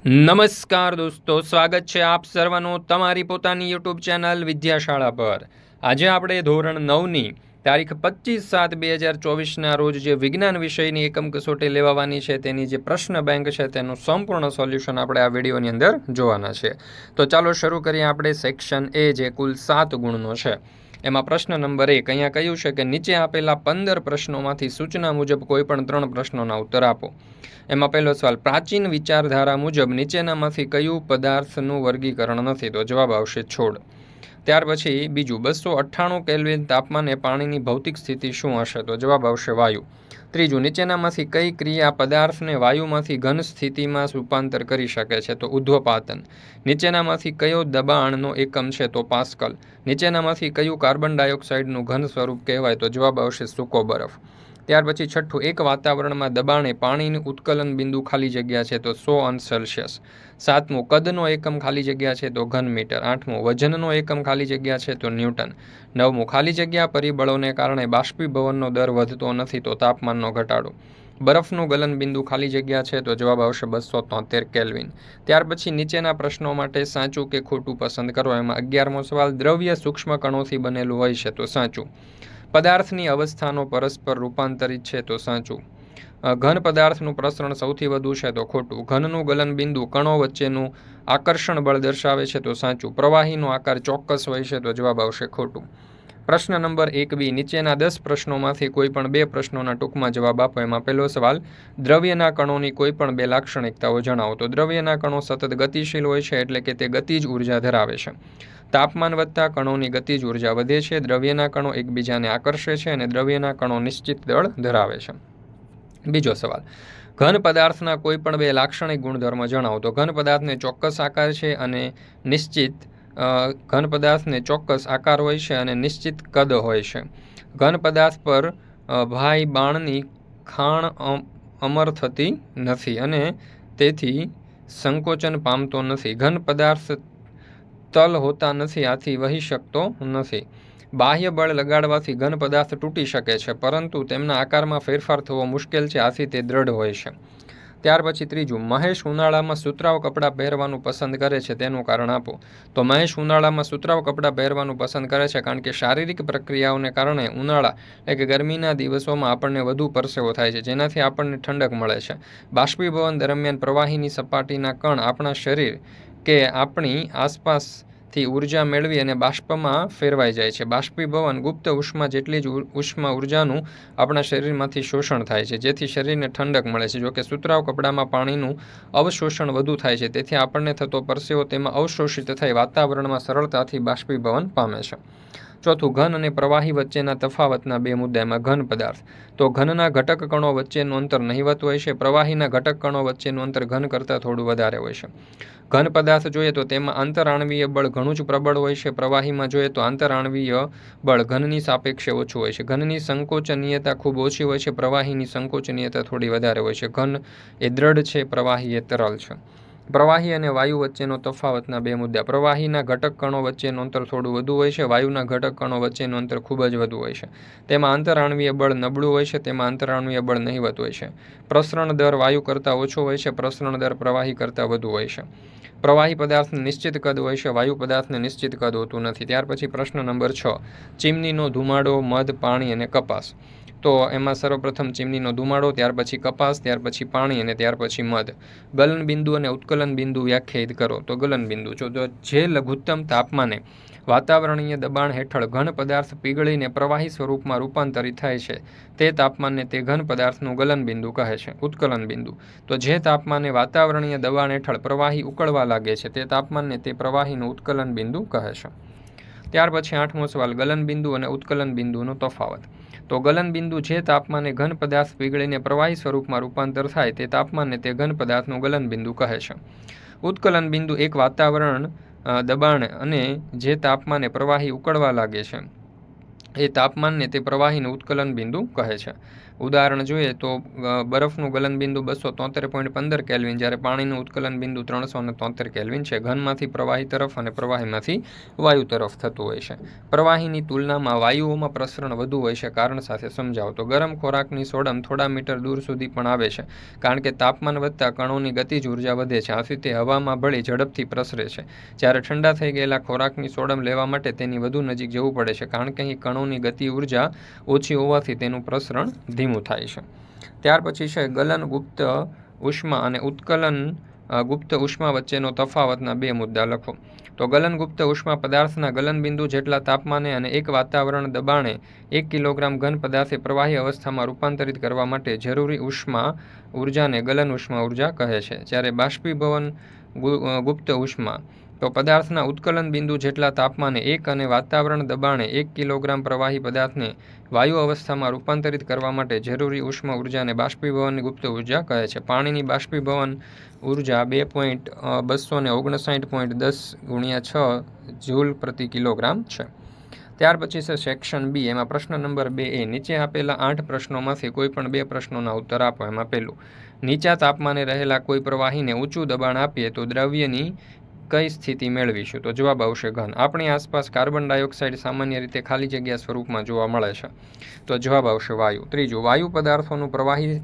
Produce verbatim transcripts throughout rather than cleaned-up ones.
નમસ્કાર દોસ્તો, સ્વાગત છે આપ સર્વનું તમારી પોતાની યુટ્યુબ ચેનલ વિદ્યાશાળા પર। આજે આપણે ધોરણ નવની તારીખ પચીસ સાત બે હજાર ચોવીસના રોજ જે વિજ્ઞાન વિષયની એકમ કસોટી લેવાની છે તેની જે પ્રશ્ન બેંક છે તેનું સંપૂર્ણ સોલ્યુશન આપણે આ વિડીયોની અંદર જોવાના છે। તો ચાલો શરૂ કરીએ આપણે સેક્શન એ જે કુલ સાત ગુણનો છે। એમાં પ્રશ્ન નંબર એક અહીંયા કહ્યું છે કે નીચે આપેલા પંદર પ્રશ્નોમાંથી સૂચના મુજબ કોઈ પણ ત્રણ પ્રશ્નોના ઉત્તર આપો। એમાં પહેલો સવાલ, પ્રાચીન વિચારધારા મુજબ નીચેનામાંથી કયું પદાર્થનું વર્ગીકરણ નથી? તો જવાબ આવશે છોડ। ત્યાર પછી બીજું, બસો અઠ્ઠાણું કેલ્વિન તાપમાને પાણીની ભૌતિક સ્થિતિ શું હશે? તો જવાબ આવશે વાયુ। ત્રીજું, નીચેનામાંથી કઈ ક્રિયા પદાર્થને વાયુમાંથી ઘન સ્થિતિમાં રૂપાંતર કરી શકે છે? તો ઉધ્વપાતન। નીચેનામાંથી કયો દબાણનો એકમ છે? તો પાસ્કલ। નીચેનામાંથી કયું કાર્બન ડાયોક્સાઇડનું ઘન સ્વરૂપ કહેવાય? તો જવાબ આવશે સૂકો બરફ। ત્યાર પછી છઠ્ઠું, એક વાતાવરણમાં દબાણે પાણીનું ઉત્કલન બિંદુ ખાલી જગ્યા છે? તો સો અંશ સેલ્સિયસ। સાતમું, કદનો એકમ ખાલી જગ્યા છે? તો ઘન મીટર। આઠમું, વજનનો એકમ ખાલી જગ્યા છે? તો ન્યૂટન। નવમું, ખાલી જગ્યા પરિબળોને કારણે બાષ્પીભવનનો દર વધતો નથી? તો તાપમાનનો ઘટાડો। બરફનું ગલન બિંદુ ખાલી જગ્યા છે? તો જવાબ આવશે બસો તોતેર કેલ્વિન। ત્યાર પછી નીચેના પ્રશ્નો માટે સાચું કે ખોટું પસંદ કરો। એમાં અગિયારમો સવાલ, દ્રવ્ય સૂક્ષ્મ કણોથી બનેલું હોય છે? તો સાચું। પદાર્થની અવસ્થાનો પરસ્પર રૂપાંતરિત છે? તો સાચું। ઘન પદાર્થનું પ્રસરણ સૌથી વધુ છે? તો ખોટું। ઘનનું ગલન બિંદુ કણો વચ્ચેનું આકર્ષણ બળ દર્શાવે છે? તો સાચું। પ્રવાહીનો આકાર ચોક્કસ હોય છે? તો જવાબ આવશે ખોટું। પ્રશ્ન નંબર એક બી, નીચેના દસ પ્રશ્નોમાંથી કોઈ પણ બે પ્રશ્નોના ટૂંકમાં જવાબ આપો। એમાં પહેલો સવાલ, દ્રવ્યના કણોની કોઈ પણ બે લાક્ષણિકતાઓ જણાવો। તો દ્રવ્યના કણો સતત ગતિશીલ હોય છે, એટલે કે તે ગતિજ ઉર્જા ધરાવે છે। તાપમાન વધતા કણોની ગતિજ ઉર્જા વધે છે। દ્રવ્યના કણો એકબીજાને આકર્ષે છે અને દ્રવ્યના કણો નિશ્ચિત દળ ધરાવે છે। બીજો સવાલ, ઘન પદાર્થના કોઈ પણ બે લાક્ષણિક ગુણધર્મ જણાવો। તો ઘન પદાર્થને ચોક્કસ આકાર છે અને નિશ્ચિત ઘન પદાર્થને ચોક્કસ આકાર હોય છે અને નિશ્ચિત કદ હોય છે। ઘન પદાર્થ પર ભાઈ બાણની ખાણ અમર થતી નથી અને તેથી સંકોચન પામતો નથી। ઘન પદાર્થ તલ હોતા નથી, આથી વહી શકતો નથી। બાહ્ય બળ લગાડવાથી ઘન પદાર્થ તૂટી શકે છે, પરંતુ તેમના આકારમાં ફેરફાર થવો મુશ્કેલ છે, આથી તે દ્રઢ હોય છે। ત્યાર પછી ત્રીજું, મહેશ ઉનાળામાં સુતરાઉ કપડાં પહેરવાનું પસંદ કરે છે, તેનું કારણ આપો। તો મહેશ ઉનાળામાં સુતરાઉ કપડાં પહેરવાનું પસંદ કરે છે કારણ કે શારીરિક પ્રક્રિયાઓને કારણે ઉનાળા એટલે કે ગરમીના દિવસોમાં આપણને વધુ પરસેવો થાય છે, જેનાથી આપણને ઠંડક મળે છે। બાષ્પીભવન દરમિયાન પ્રવાહીની સપાટીના કણ આપણા શરીર કે આપણી આસપાસથી ઉર્જા મેળવી અને બાષ્પમાં ફેરવાઈ જાય છે। બાષ્પીભવન ગુપ્ત ઉષ્મા જેટલી જ ઉષ્મા ઉર્જાનું આપણા શરીરમાંથી શોષણ થાય છે, જેથી શરીરને ઠંડક મળે છે। જોકે સુતરાઉ કપડામાં પાણીનું અવશોષણ વધુ થાય છે, તેથી આપણને થતો પરસેવો તેમાં અવશોષિત થઈ વાતાવરણમાં સરળતાથી બાષ્પીભવન પામે છે। ચોથું, ઘન અને પ્રવાહી વચ્ચેના તફાવતના બે મુદ્દા। એમાં ઘન પદાર્થ, તો ઘનના ઘટક કણો વચ્ચેનું અંતર નહિવત હોય છે, પ્રવાહીના ઘટક કણો વચ્ચેનું અંતર ઘન કરતાં થોડું વધારે હોય છે। ઘન પદાર્થ જોઈએ તો તેમાં આંતરાણવીય બળ ઘણું જ પ્રબળ હોય છે, પ્રવાહીમાં જોઈએ તો આંતરાણવીય બળ ઘનની સાપેક્ષે ઓછું હોય છે। ઘનની સંકોચનીયતા ખૂબ ઓછી હોય છે, પ્રવાહીની સંકોચનીયતા થોડી વધારે હોય છે। ઘન એ દ્રઢ છે, પ્રવાહી એ તરલ છે। પ્રવાહી અને વાયુ વચ્ચેનો તફાવતના બે મુદ્દા। પ્રવાહીના ઘટક કણો વચ્ચેનું અંતર થોડું વધુ હોય છે, વાયુના ઘટક કણો વચ્ચેનું અંતર ખૂબ જ વધુ હોય છે। તેમાં આંતરાણવીય બળ નબળું હોય છે, તેમાં આંતરાણવીય બળ નહિવત હોય છે। પ્રસરણ દર વાયુ કરતાં ઓછો હોય છે, પ્રસરણ દર પ્રવાહી કરતાં વધુ હોય છે। પ્રવાહી પદાર્થને નિશ્ચિત કદ હોય છે, વાયુ પદાર્થને નિશ્ચિત કદ હોતું નથી। ત્યાર પછી પ્રશ્ન નંબર છ, ચીમનીનો ધુમાડો, મધ, પાણી અને કપાસ। તો એમાં સર્વપ્રથમ ચીમનીનો ધુમાડો, ત્યાર પછી કપાસ, ત્યાર પછી પાણી અને ત્યાર પછી મધ। ગલન બિંદુ અને ઉત્કલન બિંદુ વ્યાખ્યાયિત કરો। તો ગલન બિંદુ, જો જે લઘુત્તમ તાપમાને વાતાવરણીય દબાણ હેઠળ ઘન પદાર્થ પીગળીને પ્રવાહી સ્વરૂપમાં રૂપાંતરિત થાય છે, તે તાપમાનને તે ઘન પદાર્થનું ગલન બિંદુ કહે છે। ઉત્કલન બિંદુ, તો જે તાપમાને વાતાવરણીય દબાણ હેઠળ પ્રવાહી ઉકળવા લાગે છે, તે તાપમાનને તે પ્રવાહીનું ઉત્કલન બિંદુ કહે છે। ત્યાર પછી આઠમો સવાલ, ગલન બિંદુ અને ઉત્કલન બિંદુનો તફાવત। તો ગલન બિંદુ જે તાપમાને ઘન પદાર્થ પીગળીને પ્રવાહી સ્વરૂપમાં રૂપાંતર થાય, તે તાપમાનને તે ઘન પદાર્થનું ગલન બિંદુ કહે છે। ઉત્કલન બિંદુ એક વાતાવરણ દબાણ અને જે તાપમાને પ્રવાહી ઉકળવા લાગે છે, એ તાપમાનને તે પ્રવાહીનું ઉત્કલન બિંદુ કહે છે। ઉદાહરણ જોઈએ તો બરફનું ગલનબિંદુ બસો તોતેર પોઈન્ટ પંદર કેલ્વિન, જ્યારે પાણીનું ઉત્કલન બિંદુ ત્રણસો ને તોતેર કેલ્વિન છે. ઘનમાંથી પ્રવાહી તરફ અને પ્રવાહીમાંથી વાયુ તરફ થતું હોય છે. પ્રવાહીની તુલનામાં વાયુઓમાં પ્રસરણ વધુ હોય છે. કારણ સાથે સમજાવો. તો ગરમ ખોરાકની સોડમ થોડા મીટર દૂર સુધી પણ આવે છે, કારણ કે તાપમાન વધતા કણોની ગતિજ ઉર્જા વધે છે. આથી તે હવામાં ભળી ઝડપથી પ્રસરે છે. જ્યારે ઠંડા થઈ ગયેલા ખોરાકની સોડમ લેવા માટે તેની વધુ નજીક જવું પડે છે, કારણ કે અહીં કણોની ગતિ ઉર્જા ઓછી હોવાથી તેનું પ્રસરણ ધીમું થાય છે. ત્યાર પછી છે ગલન ગુપ્ત ઉષ્મા અને ઉત્કલન ગુપ્ત ઉષ્મા વચ્ચેનો તફાવતના બે મુદ્દા લખો. તો ગલન ગુપ્ત ઉષ્મા પદાર્થના ગલનબિંદુ જેટલા તાપમાને અને એક વાતાવરણ દબાણે એક કિલોગ્રામ ઘન પદાર્થે પ્રવાહી અવસ્થામાં રૂપાંતરિત કરવા માટે જરૂરી ઉષ્મા ઉર્જાને ગલન ઉષ્મા ઉર્જા કહે છે. જ્યારે બાષ્પીભવન ગુપ્ત ઉષ્મા તો પદાર્થના ઉત્કલન બિંદુ જેટલા તાપમાને એક અને વાતાવરણ દબાણે એક કિલોગ્રામ પ્રવાહી પદાર્થને વાયુ અવસ્થામાં રૂપાંતરિત કરવા માટે જરૂરી ઉષ્મા ઉર્જાને બાષ્પીભવનની ગુપ્ત ઉર્જા કહે છે. પાણીની બાષ્પીભવન ઉર્જા બે પોઈન્ટ બસો ને ઓગણસાઠ પોઈન્ટ દસ ગુણ્યા છ જૂલ પ્રતિ કિલોગ્રામ છે. ત્યાર પછી છે સેક્શન બી. એમાં પ્રશ્ન નંબર બે એ નીચે આપેલા આઠ પ્રશ્નોમાંથી કોઈ પણ બે પ્રશ્નોના ઉત્તર આપો. એમાં પહેલું, નીચા તાપમાને રહેલા કોઈ પ્રવાહીને ઊંચું દબાણ આપીએ તો દ્રવ્યની કઈ સ્થિતિ મેળવીશું? તો જવાબ આવશે ઘન. આપણી આસપાસ કાર્બન ડાયોક્સાઇડ સામાન્ય રીતે ખાલી જગ્યા સ્વરૂપમાં જોવા મળે છે, તો જવાબ આવશે વાયુ. ત્રીજું, વાયુ પદાર્થોનું પ્રવાહી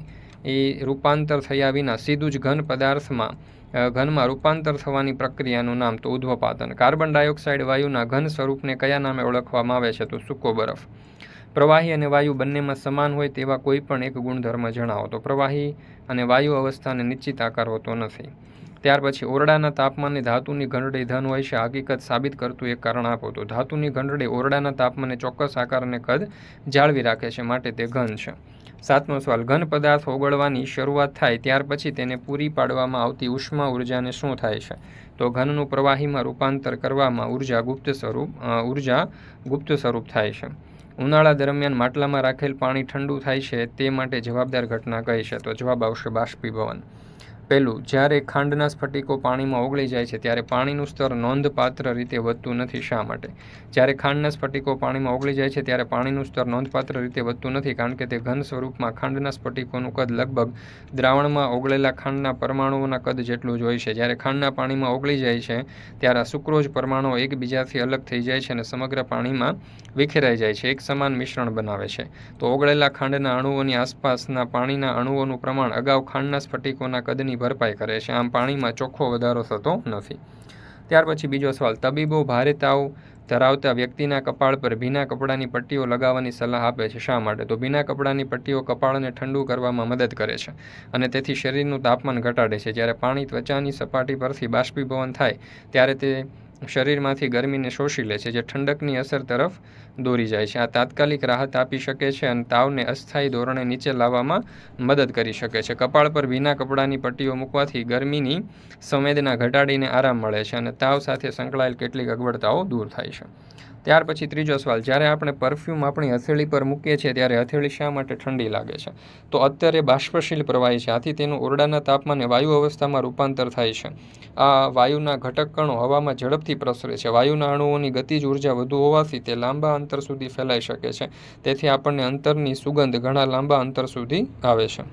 એ રૂપાંતર થયા વિના સીધું જ ઘન પદાર્થમાં ઘનમાં રૂપાંતર થવાની પ્રક્રિયાનું નામ તો ઉદ્ધપાતન. કાર્બન ડાયોક્સાઇડ વાયુના ઘન સ્વરૂપને કયા નામે ઓળખવામાં આવે છે? તો સૂકો બરફ. પ્રવાહી અને વાયુ બંનેમાં સમાન હોય તેવા કોઈ પણ એક ગુણધર્મ જણાવો. તો પ્રવાહી અને વાયુ અવસ્થાને નિશ્ચિત આકાર હોતો નથી. ત્યાર પછી ઓરડાના તાપમાને ધાતુની ઘનડી ધન હોય છે. હકીકત સાબિત કરતું એક કારણ આપો. તો ધાતુની ઘનડી ઓરડાના તાપમાને ચોક્કસ આકાર અને કદ જાળવી રાખે છે, માટે તે ઘન છે. સાતમો સવાલ, ઘન પદાર્થ ઓગળવાની શરૂઆત થાય ત્યાર પછી તેને પૂરી પાડવામાં આવતી ઉષ્મા ઉર્જાને શું થાય છે? તો ઘનનું પ્રવાહીમાં રૂપાંતર કરવામાં ઉર્જા ગુપ્ત સ્વરૂપ ઉર્જા ગુપ્ત સ્વરૂપ થાય છે. ઉનાળા દરમિયાન માટલામાં રાખેલ પાણી ઠંડુ થાય છે તે માટે જવાબદાર ઘટના કઈ છે? તો જવાબ આવશે બાષ્પીભવન. પહેલું, જ્યારે ખાંડના સ્ફટિકો પાણીમાં ઓગળી જાય છે ત્યારે પાણીનું સ્તર નોંધપાત્ર રીતે વધતું નથી. શા માટે? જ્યારે ખાંડના સ્ફટિકો પાણીમાં ઓગળી જાય છે ત્યારે પાણીનું સ્તર નોંધપાત્ર રીતે વધતું નથી, કારણ કે તે ઘન સ્વરૂપમાં ખાંડના સ્ફટિકોનું કદ લગભગ દ્રાવણમાં ઓગળેલા ખાંડના પરમાણુઓના કદ જેટલું જ હોય છે. જ્યારે ખાંડના પાણીમાં ઓગળી જાય છે ત્યારે સુક્રોઝ પરમાણુઓ એકબીજાથી અલગ થઈ જાય છે અને સમગ્ર પાણીમાં વિખેરાઈ જાય છે, એક સમાન મિશ્રણ બનાવે છે. તો ઓગળેલા ખાંડના અણુઓની આસપાસના પાણીના અણુઓનું પ્રમાણ અગાઉ ખાંડના સ્ફટિકોના કદની ભરપાઈ કરે છે. આમ પાણીમાં ચોખ્ખો વધારો થતો નથી. ત્યાર પછી બીજો સવાલ, તબીબો ભારે તાવ ધરાવતા વ્યક્તિના કપાળ પર ભીના કપડાની પટ્ટીઓ લગાવવાની સલાહ આપે છે. શા માટે? તો ભીના કપડાની પટ્ટીઓ કપાળને ઠંડુ કરવામાં મદદ કરે છે અને તેથી શરીરનું તાપમાન ઘટાડે છે. જ્યારે પાણી ત્વચાની સપાટી પરથી બાષ્પીભવન થાય ત્યારે તે શરીરમાંથી ગરમીને શોષી લે છે, જે ઠંડકની અસર તરફ દોરી જાય છે. આ તાત્કાલિક રાહત આપી શકે છે અને તાવને અસ્થાયી ધોરણે નીચે લાવવામાં મદદ કરી શકે છે. કપાળ પર ભીના કપડાની પટ્ટીઓ મૂકવાથી ગરમીની સંવેદના ઘટાડીને આરામ મળે છે અને તાવ સાથે સંકળાયેલ કેટલીક અગવડતાઓ દૂર થાય છે. ત્યાર પછી ત્રીજો સવાલ, જ્યારે આપણે પરફ્યુમ આપણી હથેળી પર મૂકીએ છીએ ત્યારે હથેળી શા માટે ઠંડી લાગે છે? તો અત્યારે બાષ્પશીલ પ્રવાહી છે, આથી તેનું ઓરડાના તાપમાને વાયુ અવસ્થામાં રૂપાંતર થાય છે. આ વાયુના ઘટક કણો હવામાં ઝડપથી પ્રસરે છે. વાયુના અણુઓની ગતિજ ઉર્જા વધુ હોવાથી તે લાંબા અંતર સુધી ફેલાઈ શકે છે, તેથી આપણને અંતરની સુગંધ ઘણા લાંબા અંતર સુધી આવે છે.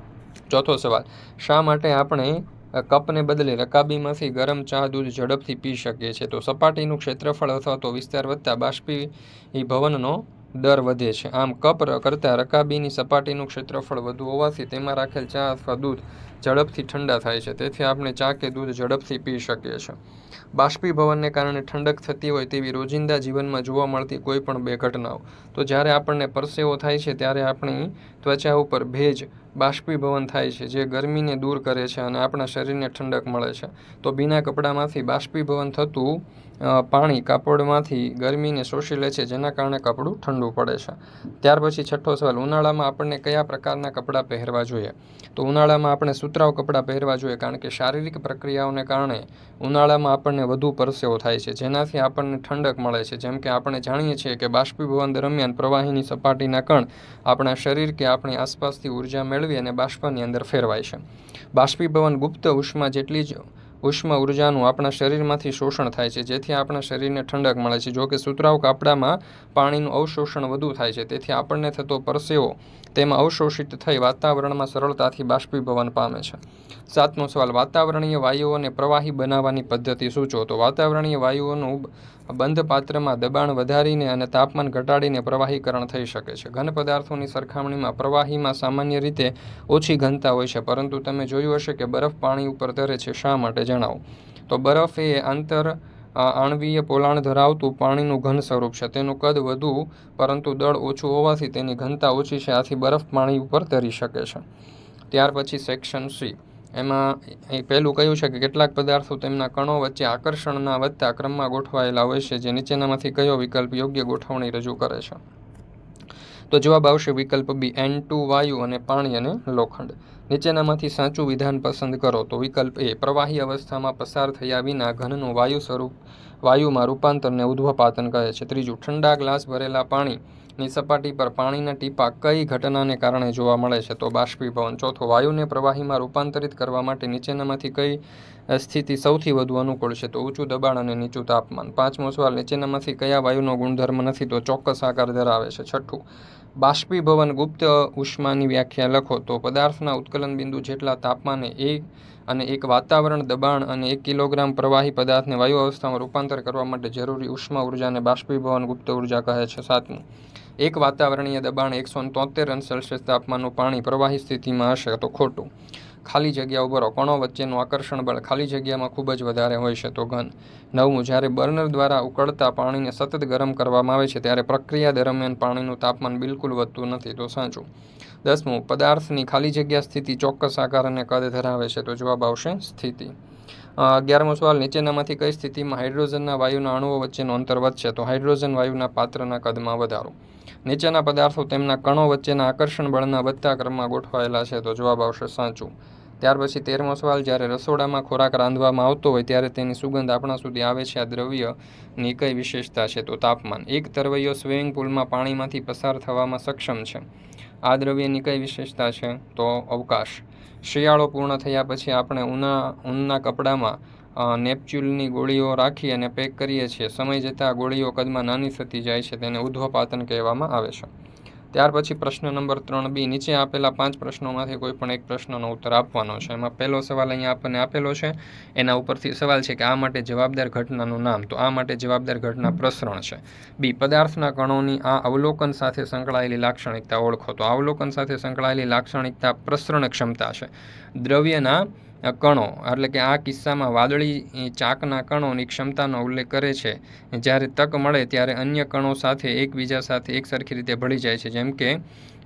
ચોથો સવાલ, શા માટે આપણે કપને બદલે રકાબીમાંથી ગરમ ચા દૂધ ઝડપથી પી શકીએ છીએ? તો સપાટીનું ક્ષેત્રફળ અથવા તો વિસ્તાર વધતા બાષ્પીભવનનો દર વધે છે. આમ કપ કરતાં રકાબીની સપાટીનું ક્ષેત્રફળ વધુ હોવાથી તેમાં રાખેલ ચા અથવા દૂધ ઝડપથી ઠંડા થાય છે, તેથી આપણે ચા કે દૂધ ઝડપથી પી શકીએ છીએ. બાષ્પીભવનને કારણે ઠંડક થતી હોય તેવી રોજિંદા જીવનમાં જોવા મળતી કોઈ પણ બે ઘટનાઓ. તો જ્યારે આપણને પરસેવો થાય છે ત્યારે આપણી ત્વચા ઉપર ભેજ બાષ્પીભવન થાય છે, જે ગરમીને દૂર કરે છે અને આપણા શરીરને ઠંડક મળે છે. તો ભીના કપડામાંથી બાષ્પીભવન થતું પાણી કાપડમાંથી ગરમીને શોષી લે છે, જેના કારણે કપડું ઠંડુ પડે છે. ત્યાર પછી છઠ્ઠો સવાલ, ઉનાળામાં આપણને કયા પ્રકારના કપડાં પહેરવા જોઈએ? તો ઉનાળામાં આપણે સુતરાઉ કપડાં પહેરવા જોઈએ, કારણ કે શારીરિક પ્રક્રિયાઓને કારણે ઉનાળામાં આપણને વધુ પરસેવો થાય છે, જેનાથી આપણને ઠંડક મળે છે. જેમ કે આપણે જાણીએ છીએ કે બાષ્પીભવન દરમિયાન પ્રવાહીની સપાટીના કણ આપણા શરીર કે આપણી આસપાસથી ઉર્જા મેળવી અને બાષ્પની અંદર ફેરવાય છે. બાષ્પીભવન ગુપ્ત ઉષ્મા જેટલી જ ઉષ્મ ઉર્જાનું આપણા શરીરમાંથી શોષણ થાય છે, જેથી આપણા શરીરને ઠંડક મળે છે. જો કે સુતરાઉ કાપડામાં પાણીનું અવશોષણ વધુ થાય છે, તેથી આપણને થતો પરસેવો તેમાં અવશોષિત થઈ વાતાવરણમાં સરળતાથી બાષ્પીભવન પામે છે. સાતમો સવાલ, વાતાવરણીય વાયુઓને પ્રવાહી બનાવવાની પદ્ધતિ સૂચવો. તો વાતાવરણીય વાયુઓનું બંધ પાત્રમાં દબાણ વધારીને અને તાપમાન ઘટાડીને પ્રવાહીકરણ થઈ શકે છે. ઘન પદાર્થોની સરખામણીમાં પ્રવાહીમાં સામાન્ય રીતે ઓછી ઘનતા હોય છે, પરંતુ તમે જોયું હશે કે બરફ પાણી ઉપર તરે છે. શા માટે, જણાવો. તો બરફ એ આંતર આણવીય પોલાણ ધરાવતું પાણીનું ઘન સ્વરૂપ છે. તેનું કદ વધુ પરંતુ દળ ઓછું હોવાથી તેની ઘનતા ઓછી છે, આથી બરફ પાણી ઉપર તરી શકે છે. ત્યાર પછી સેક્શન સી, એમાં એ પહેલું કહ્યું છે કે કેટલાક પદાર્થો તેમના કણો વચ્ચે આકર્ષણના વધતા ક્રમમાં ગોઠવાયેલા હોય છે, જે નીચેનામાંથી કયો વિકલ્પ યોગ્ય ગોઠવણી રજૂ કરે છે. તો જવાબ આવશે વિકલ્પ બી, એન ટુ વાયુ અને પાણી અને લોખંડ. નીચેનામાંથી સાચું વિધાન પસંદ કરો. તો વિકલ્પ એ, પ્રવાહી અવસ્થામાં પસાર થયા વિના ઘનનું વાયુ સ્વરૂપ વાયુમાં રૂપાંતરને ઉધ્વપાતન કહે છે. ત્રીજું, ઠંડા ગ્લાસ ભરેલા પાણીની સપાટી પર પાણીના ટીપા કઈ ઘટનાને કારણે જોવા મળે છે? તો બાષ્પીભવન. ચોથો, વાયુને પ્રવાહીમાં રૂપાંતરિત કરવા માટે નીચેનામાંથી કઈ સ્થિતિ સૌથી વધુ અનુકૂળ છે? તો ઊંચું દબાણ અને નીચું તાપમાન. પાંચમો સવાલ, નીચેનામાંથી કયા વાયુનો ગુણધર્મ નથી? તો ચોક્કસ આકાર ધરાવે છે. છઠ્ઠું, બાષ્પીભવન ગુપ્ત ઉષ્માની વ્યાખ્યા લખો. તો પદાર્થના ઉત્કલન બિંદુ જેટલા તાપમાને એક અને એક વાતાવરણ દબાણ અને એક કિલોગ્રામ પ્રવાહી પદાર્થને વાયુ અવસ્થામાં રૂપાંતર કરવા માટે જરૂરી ઉષ્મા ઉર્જાને બાષ્પીભવન ગુપ્ત ઉર્જા કહે છે. સાતમું, એક વાતાવરણીય દબાણ એકસો તોતેર અંશ સેલ્સિયસ તાપમાનનું પાણી પ્રવાહી સ્થિતિમાં હશે. તો ખોટું. ખાલી જગ્યા ઉભરો, કણો વચ્ચેનું આકર્ષણ બળ ખાલી જગ્યામાં ખૂબ જ વધારે હોય છે. તો ઘન. નવમું, જ્યારે બર્નર દ્વારા ઉકળતા પાણીને સતત ગરમ કરવામાં આવે છે ત્યારે પ્રક્રિયા દરમિયાન પાણીનું તાપમાન બિલકુલ વધતું નથી. તો સાચું. દસમું, પદાર્થની ખાલી જગ્યા સ્થિતિ ચોક્કસ આકાર અને કદ ધરાવે છે. તો જવાબ આવશે સ્થિતિ. અગિયારમો સવાલ, નીચેનામાંથી કઈ સ્થિતિમાં હાઇડ્રોજનના વાયુના અણુઓ વચ્ચેનું અંતર વધશે? તો હાઇડ્રોજન વાયુના પાત્રના કદમાં વધારો. નીચેના પદાર્થો તેમના કણો વચ્ચેના આકર્ષણ બળના વધતા ક્રમમાં ગોઠવાયેલા છે. તો જવાબ આવશે સાચું. ત્યાર પછી તેરમો સવાલ, જ્યારે રસોડામાં ખોરાક રાંધવામાં આવતો હોય ત્યારે તેની સુગંધ આપણા સુધી આવે છે. આ દ્રવ્યની કઈ વિશેષતા છે? તો તાપમાન. એક તરવૈયો સ્વિમિંગ પૂલમાં પાણીમાંથી પસાર થવામાં સક્ષમ છે. આ દ્રવ્યની કઈ વિશેષતા છે? તો અવકાશ. શિયાળો પૂર્ણ થયા પછી આપણે ઊના ઊનના કપડામાં નેપચ્યુલની ગોળીઓ રાખી અને પેક કરીએ છીએ. સમય જતાં ગોળીઓ કદમાં નાની થતી જાય છે, તેને ઉધ્વપાતન કહેવામાં આવે છે. ત્યાર પછી પ્રશ્ન નંબર ત્રણ બી, નીચે આપેલા પાંચ પ્રશ્નોમાંથી કોઈ પણ એક પ્રશ્નનો ઉત્તર આપવાનો છે. એમાં પહેલો સવાલ અહીંયા આપણને આપેલો છે, એના ઉપરથી સવાલ છે કે આ માટે જવાબદાર ઘટનાનું નામ. તો આ માટે જવાબદાર ઘટના પ્રસરણ છે. બી, પદાર્થના કણોની આ અવલોકન સાથે સંકળાયેલી લાક્ષણિકતા ઓળખો. તો અવલોકન સાથે સંકળાયેલી લાક્ષણિકતા પ્રસરણ ક્ષમતા છે. દ્રવ્યના કણો એટલે કે આ કિસ્સામાં વાદળી ચાકના કણોની ક્ષમતાનો ઉલ્લેખ કરે છે. જ્યારે તક મળે ત્યારે અન્ય કણો સાથે એકબીજા સાથે એકસરખી રીતે ભળી જાય છે, જેમ કે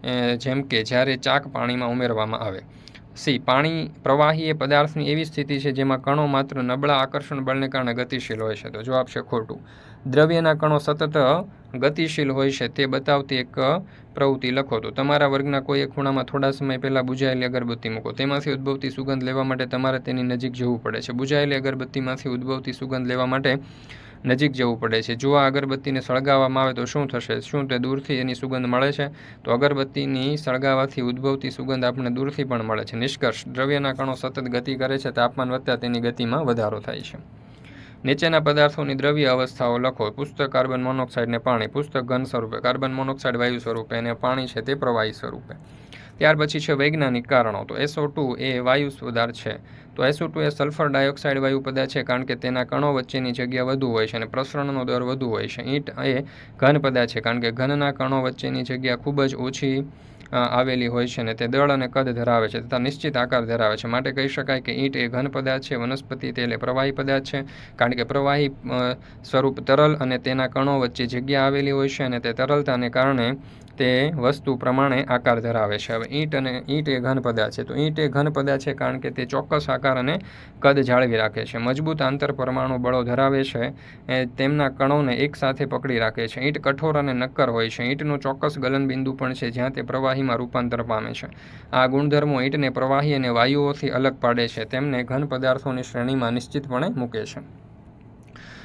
જેમ કે જ્યારે ચાક પાણીમાં ઉમેરવામાં આવે. સી, પાણી પ્રવાહી એ પદાર્થની એવી સ્થિતિ છે જેમાં કણો માત્ર નબળા આકર્ષણ બળને કારણે ગતિશીલ હોય છે. તો જવાબ છે ખોટું. દ્રવ્યના કણો સતત ગતિશીલ હોય છે તે બતાવતી એક પ્રવૃત્તિ લખો. તો તમારા વર્ગના કોઈ એક ખૂણામાં થોડા સમય પહેલાં બુઝાયેલી અગરબત્તી મૂકો. તેમાંથી ઉદ્ભવતી સુગંધ લેવા માટે તમારે તેની નજીક જવું પડે છે. બુઝાયેલી અગરબત્તીમાંથી ઉદ્ભવતી સુગંધ લેવા માટે નજીક જવું પડે છે. જો આ અગરબત્તીને સળગાવવામાં આવે તો શું થશે? શું તે દૂરથી એની સુગંધ મળે છે? તો અગરબત્તીની સળગાવવાથી ઉદ્ભવતી સુગંધ આપણને દૂરથી પણ મળે છે. નિષ્કર્ષ, દ્રવ્યના કણો સતત ગતિ કરે છે, તાપમાન વધતા તેની ગતિમાં વધારો થાય છે. નીચેના પદાર્થોની દ્રવ્ય અવસ્થાઓ લખો. પુસ્તક કાર્બન મોનોક્સાઇડ ને પાણી. પુસ્તક ઘન સ્વરૂપે, કાર્બન મોનોક્સાઇડ વાયુ સ્વરૂપે અને પાણી છે તે પ્રવાહી સ્વરૂપે. ત્યાર પછી છે વૈજ્ઞાનિક કારણો. તો એસ ઓ ટુ એ વાયુ પદાર્થ છે. તો એસ ઓ ટુ એ સલ્ફર ડાયોક્સાઇડ વાયુ પદાર્થ છે, કારણ કે તેના કણો વચ્ચેની જગ્યા વધુ હોય છે અને પ્રસરણનો દર વધુ હોય છે. ઈંટ એ ઘન પદાર્થ છે, કારણ કે ઘનના કણો વચ્ચેની જગ્યા ખૂબ જ ઓછી આવેલી હોય છે અને તે દળ અને કદ ધરાવે છે તથા નિશ્ચિત આકાર ધરાવે છે. માટે કહી શકાય કે ઈંટ એ ઘન પદાર્થ છે. વનસ્પતિ તેલ એ પ્રવાહી પદાર્થ છે, કારણ કે પ્રવાહી સ્વરૂપ તરલ અને તેના કણો વચ્ચે જગ્યા આવેલી હોય છે અને તે તરલતાને કારણે તે વસ્તુ પ્રમાણે આકાર ધરાવે છે. હવે ઈંટ અને ઈંટ એ ઘન પદાર્થ છે. તો ઈંટ એ ઘન પદાર્થ છે કારણ કે તે ચોક્કસ આકાર અને કદ જાળવી રાખે છે. મજબૂત આંતર પરમાણુ બળો ધરાવે છે, તેમના કણોને એક સાથે પકડી રાખે છે. ઈંટ કઠોર અને નક્કર હોય છે. ઈંટનું ચોક્કસ ગલન બિંદુ પણ છે જ્યાં તે પ્રવાહીમાં રૂપાંતર પામે છે. આ ગુણધર્મો ઈંટને પ્રવાહી અને વાયુઓથી અલગ પાડે છે, તેમને ઘન પદાર્થોની શ્રેણીમાં નિશ્ચિતપણે મૂકે છે.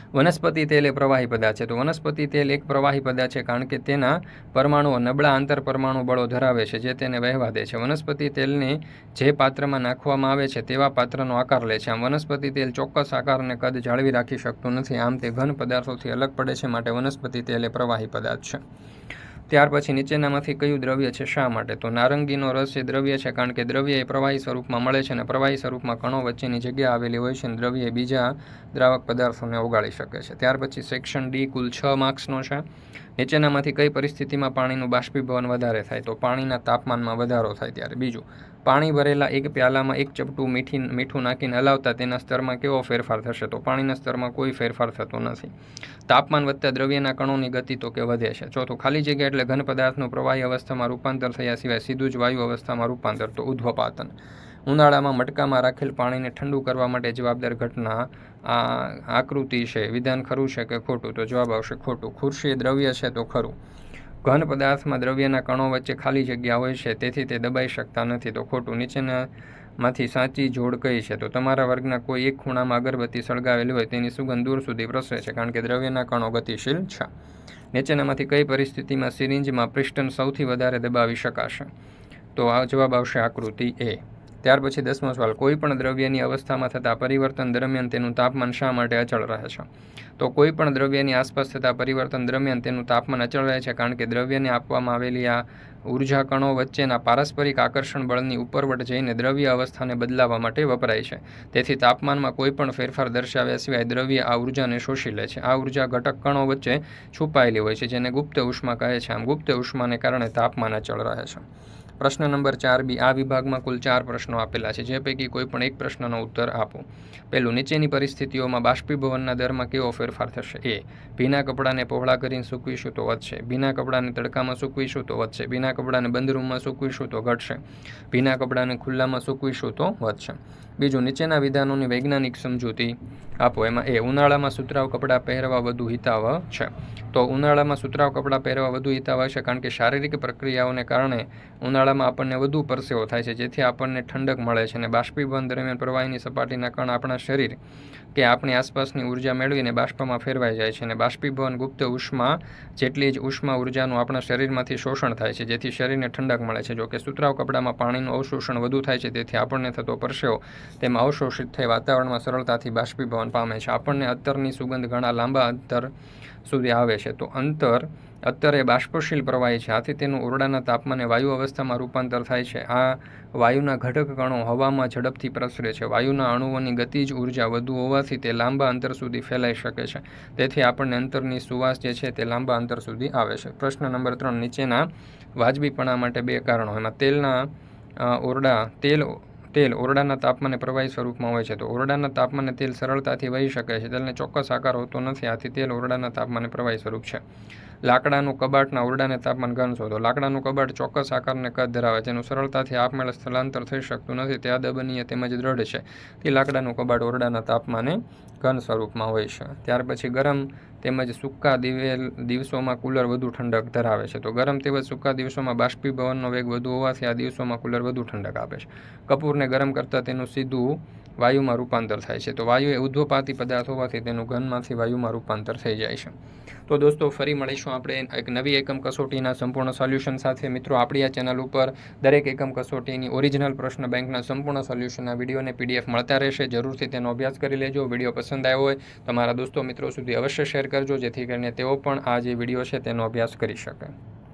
વનસ્પતિ તેલ એ પ્રવાહી પદાર્થ છે. તો વનસ્પતિ તેલ એક પ્રવાહી પદાર્થ છે કારણ કે તેના પરમાણુઓ નબળા આંતર પરમાણુ બળો ધરાવે છે જે તેને વહેવા દે છે. વનસ્પતિ તેલને જે પાત્રમાં નાખવામાં આવે છે તેવા પાત્રનો આકાર લે છે. આમ વનસ્પતિ તેલ ચોક્કસ આકાર અને કદ જાળવી રાખી શકતું નથી. આમ તે ઘન પદાર્થોથી અલગ પડે છે, માટે વનસ્પતિ તેલ એ પ્રવાહી પદાર્થ છે. ત્યાર પછી નીચેનામાંથી કયું દ્રવ્ય છે, શા માટે? તો નારંગીનો રસ એ દ્રવ્ય છે કારણ કે દ્રવ્ય એ પ્રવાહી સ્વરૂપમાં મળે છે અને પ્રવાહી સ્વરૂપમાં કણો વચ્ચેની જગ્યા આવેલી હોય છે અને દ્રવ્ય બીજા દ્રાવક પદાર્થોને ઓગાળી શકે છે. ત્યાર પછી સેક્શન ડી કુલ છ માર્ક્સનો છે. નીચેનામાંથી કઈ પરિસ્થિતિમાં પાણીનું બાષ્પીભવન વધારે થાય? તો પાણીના તાપમાનમાં વધારો થાય ત્યારે. બીજું, પાણી ભરેલા એક પ્યાલામાં એક ચપટું મીઠી મીઠું નાખીને હલાવતા તેના સ્તરમાં કેવો ફેરફાર થશે? તો પાણીના સ્તરમાં કોઈ ફેરફાર થતો નથી. તાપમાન વધતા દ્રવ્યના કણોની ગતિ તો કે વધે છે. ચોથું, ખાલી જગ્યા એટલે ઘન પદાર્થનું પ્રવાહી અવસ્થામાં રૂપાંતર થયા સિવાય સીધું જ વાયુ અવસ્થામાં રૂપાંતર. તો ઉધ્વપાતન. ઉનાળામાં મટકામાં રાખેલ પાણીને ઠંડુ કરવા માટે જવાબદાર ઘટના આ આકૃતિ છે. વિધાન ખરું છે કે ખોટું? તો જવાબ આવશે ખોટું. ખુરશી એ દ્રવ્ય છે તો ખરું. ઘન પદાર્થમાં દ્રવ્યના કણો વચ્ચે ખાલી જગ્યા હોય છે તેથી તે દબાઈ શકતા નથી. તો ખોટું. નીચેનામાંથી સાચી જોડ કઈ છે? તો તમારા વર્ગના કોઈ એક ખૂણામાં અગરબત્તી સળગાવેલી હોય તેની સુગંધ દૂર સુધી પ્રસરે છે કારણ કે દ્રવ્યના કણો ગતિશીલ છે. નીચેનામાંથી કઈ પરિસ્થિતિમાં સિરિંજમાં પિસ્ટન સૌથી વધારે દબાવી શકાશે? તો આ જવાબ આવશે આકૃતિ એ. ત્યાર પછી દસમો સવાલ, કોઈ પણ દ્રવ્યની અવસ્થામાં થતા પરિવર્તન દરમિયાન તેનું તાપમાન શા માટે અચળ રહે છે? તો કોઈ પણ દ્રવ્યની આસપાસ થતા પરિવર્તન દરમિયાન તેનું તાપમાન અચળ રહે છે કારણ કે દ્રવ્યને આપવામાં આવેલી આ ઉર્જા કણો વચ્ચેના પારસ્પરિક આકર્ષણ બળની ઉપરવટ જઈને દ્રવ્ય અવસ્થાને બદલાવવા માટે વપરાય છે. તેથી તાપમાનમાં કોઈ પણ ફેરફાર દર્શાવ્યા સિવાય દ્રવ્ય આ ઉર્જાને શોષી લે છે. આ ઉર્જા ઘટક કણો વચ્ચે છુપાયેલી હોય છે જેને ગુપ્ત ઉષ્મા કહે છે. આમ ગુપ્ત ઉષ્માને કારણે તાપમાન અચળ રહે છે. પ્રશ્ન નંબર ચાર બી. આ વિભાગમાં કુલ ચાર પ્રશ્નો આપેલા છે જે પૈકી કોઈ પણ એક પ્રશ્નનો ઉત્તર આપો. પહેલું, નીચેની પરિસ્થિતિઓમાં બાષ્પીભવનના દરમાં કેવો ફેરફાર થશે? એ, ભીના કપડાને પહોળા કરીને સૂકવીશું તો વધશે. ભીના કપડાને તડકામાં સૂકવીશું તો વધશે. ભીના કપડાને બંધ રૂમમાં સૂકવીશું તો ઘટશે. ભીના કપડાને ખુલ્લામાં સૂકવીશું તો વધશે. બીજું, નીચેના વિધાનોની વૈજ્ઞાનિક સમજૂતી આપો. એમાં એ, ઉનાળામાં સુતરાઉ કપડાં પહેરવા વધુ હિતાવહ છે. તો ઉનાળામાં સુતરાઉ કપડાં પહેરવા વધુ હિતાવહ છે કારણ કે શારીરિક પ્રક્રિયાઓને કારણે ઉનાળામાં આપણને વધુ પરસેવો થાય છે જેથી આપણને ઠંડક મળે છે અને બાષ્પીભવન દરમિયાન પ્રવાહીની સપાટીના કણ આપણા શરીર કે આપણી આસપાસની ઉર્જા મેળવીને બાષ્પમાં ફેરવાઈ જાય છે અને બાષ્પીભવન ગુપ્ત ઉષ્મા જેટલી જ ઉષ્મા ઉર્જાનું આપણા શરીરમાંથી શોષણ થાય છે જેથી શરીરને ઠંડક મળે છે. જોકે સુતરાઉ કપડામાં પાણીનું અવશોષણ વધુ થાય છે તેથી આપણને થતો પરસેવો તેમાં અવશોષિત થઈ વાતાવરણમાં સરળતાથી બાષ્પીભવન પામે છે. આપણને અત્તરની સુગંધ ઘણા લાંબા અંતર સુધી આવે છે. તો અંતર અત્તર એ બાષ્પશીલ પ્રવાહી છે આથી તેનું ઓરડાના તાપમાને વાયુ અવસ્થામાં રૂપાંતર થાય છે. આ વાયુના ઘટક કણો હવામાં ઝડપથી પ્રસરે છે. વાયુના અણુઓની ગતિજ ઉર્જા વધુ હોવાથી તે લાંબા અંતર સુધી ફેલાઈ શકે છે. તેથી આપણને અંતરની સુવાસ જે છે તે લાંબા અંતર સુધી આવે છે. પ્રશ્ન નંબર ત્રણ, નીચેના વાજબીપણા માટે બે કારણો. એમાં તેલના ઓરડા તેલ તેલ ઓરડાના તાપમાને પ્રવાહી સ્વરૂપમાં હોય છે. તો ઓરડાના તાપમાને તેલ સરળતાથી વહી શકે છે. તેલને ચોક્કસ આકાર હોતો નથી આથી તેલ ઓરડાના તાપમાને પ્રવાહી સ્વરૂપ છે. લાકડાનું કબાટના ઓરડાને તાપમાન ઘન શોધો. લાકડાનું કબાટ ચોક્કસ આકારને કદ ધરાવે છે. તેનું સરળતાથી આપમેળે સ્થળાંતર થઈ શકતું નથી. તે અદબનીય તેમજ દ્રઢ છે. તે લાકડાનું કબાટ ઓરડાના તાપમાને ઘન સ્વરૂપમાં હોય છે. ત્યાર પછી ગરમ તેમજ સૂકા દિવેલ દિવસોમાં કુલર વધુ ઠંડક ધરાવે છે. તો ગરમ તેમજ સૂકા દિવસોમાં બાષ્પીભવનનો વેગ વધુ હોવાથી આ દિવસોમાં કુલર વધુ ઠંડક આપે છે. કપૂરને ગરમ કરતાં તેનું સીધું વાયુમાં રૂપાંતર થાય છે. તો વાયુ એ ઉદ્ધવપાતી પદાર્થ હોવાથી તેનું ઘનમાંથી વાયુમાં રૂપાંતર થઈ જાય છે. તો દોસ્તો ફરી મળીશું આપણે એક નવી એકમ કસોટીના સંપૂર્ણ સોલ્યુશન સાથે. મિત્રો, આપણી આ ચેનલ ઉપર દરેક એકમ કસોટીની ઓરિજિનલ પ્રશ્ન બેંકના સંપૂર્ણ સોલ્યુશનના વિડીયોને પીડીએફ મળતા રહેશે. જરૂરથી તેનો અભ્યાસ કરી લેજો. વિડીયો પસંદ આવ્યો હોય તો મારા દોસ્તો મિત્રો સુધી અવશ્ય શેર કરજો જેથી કરીને તેઓ પણ આ જે વિડીયો છે તેનો અભ્યાસ કરી શકે.